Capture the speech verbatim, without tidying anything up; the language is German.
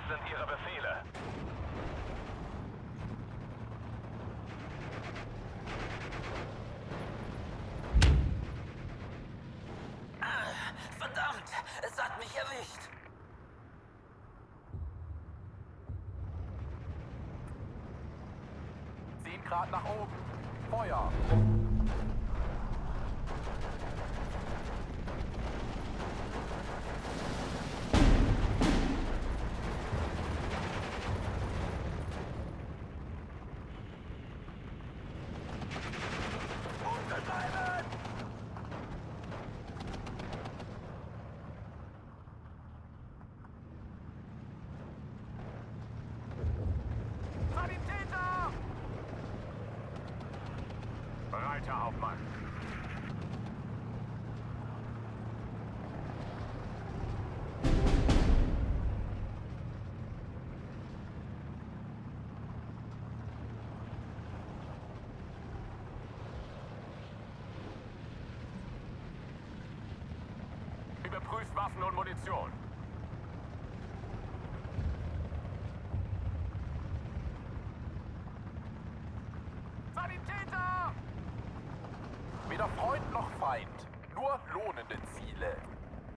sind Ihre Befehle. Verdammt, es hat mich erwischt. zehn Grad nach oben. Feuer. Unten bleiben! Sanitäter! Breiter Hauptmann. Überprüft Waffen und Munition. Sanitäter! Weder Freund noch Feind, nur lohnende Ziele.